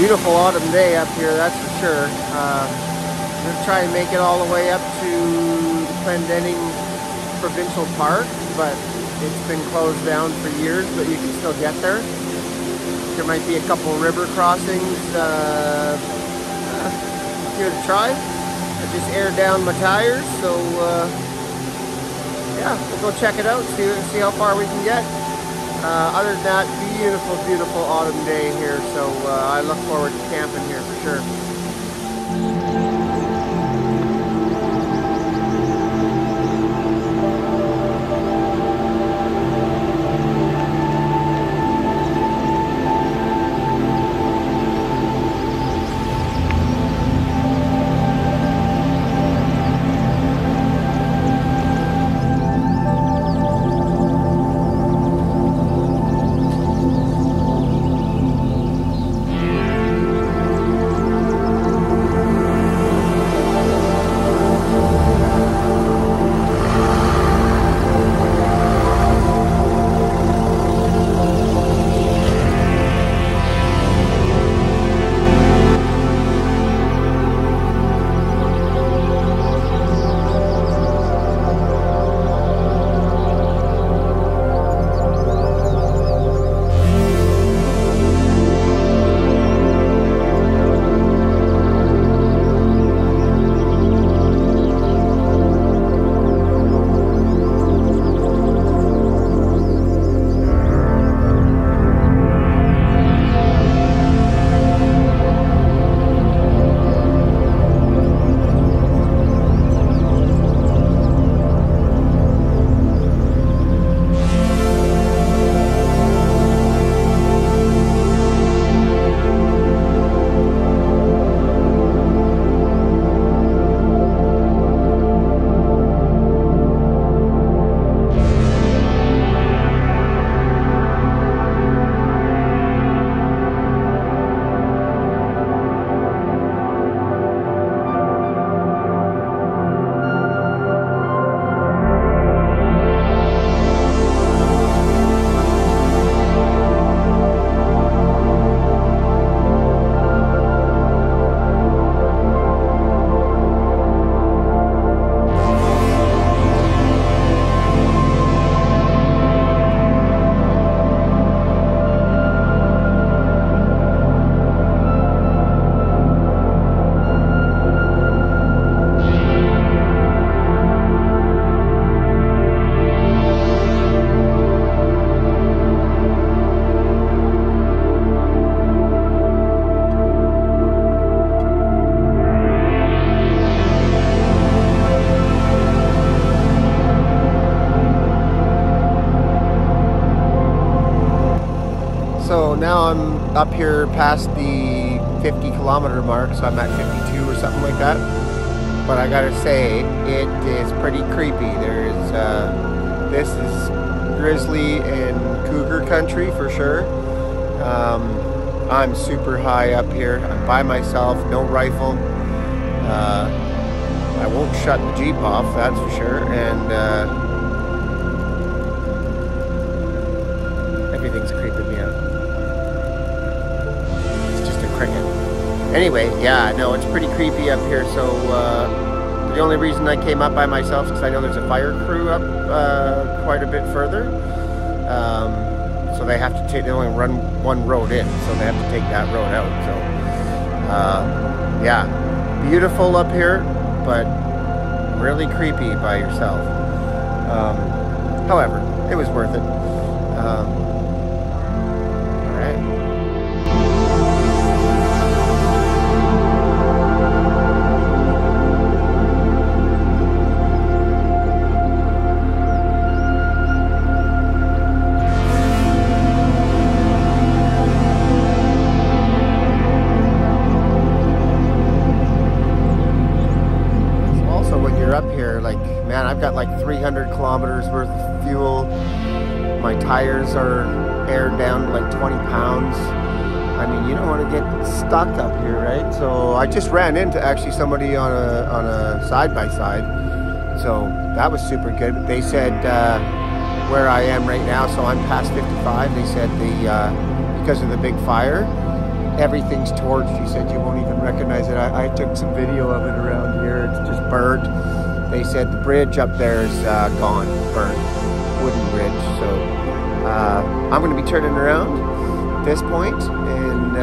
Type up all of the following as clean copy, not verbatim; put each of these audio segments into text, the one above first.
Beautiful autumn day up here, that's for sure. I'm going to try and make it all the way up to the Clendenning Provincial Park, but it's been closed down for years, but you can still get there. There might be a couple river crossings here to try. I just aired down my tires, so yeah, we'll go check it out, see how far we can get. Other than that, beautiful, beautiful autumn day here, so I look forward to camping here for sure. So now I'm up here past the 50-kilometer mark, so I'm at 52 or something like that. But I gotta say, it is pretty creepy. This is grizzly and cougar country for sure. I'm super high up here. I'm by myself, no rifle. I won't shut the Jeep off, that's for sure. And everything's creeping me out. Anyway, yeah, no, it's pretty creepy up here, so the only reason I came up by myself is because I know there's a fire crew up quite a bit further. So they have to take, they only run one road in, so they have to take that road out. So, yeah, beautiful up here, but really creepy by yourself. However, it was worth it. Up here, like, man, I've got like 300 kilometers worth of fuel. My tires are aired down to like 20 pounds. I mean, you don't want to get stuck up here, right? So I just ran into actually somebody on a side-by-side, so that was super good. They said where I am right now, so I'm past 55. They said because of the big fire, everything's torched. He said you won't even recognize it. I took some video of it around here. It's just burnt. They said the bridge up there is gone, burnt, wooden bridge. So I'm going to be turning around at this point and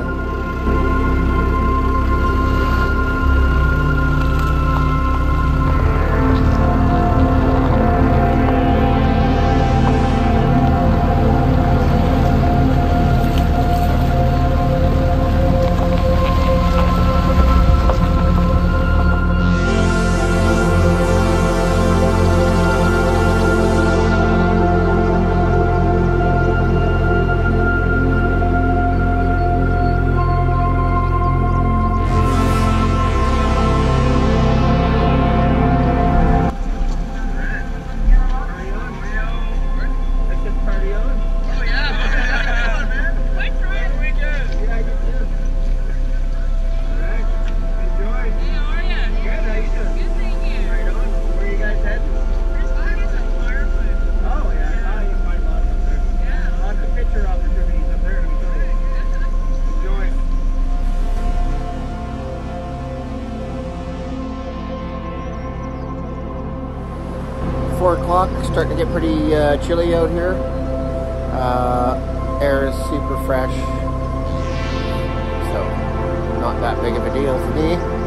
4 o'clock, starting to get pretty chilly out here. Air is super fresh, so not that big of a deal for me.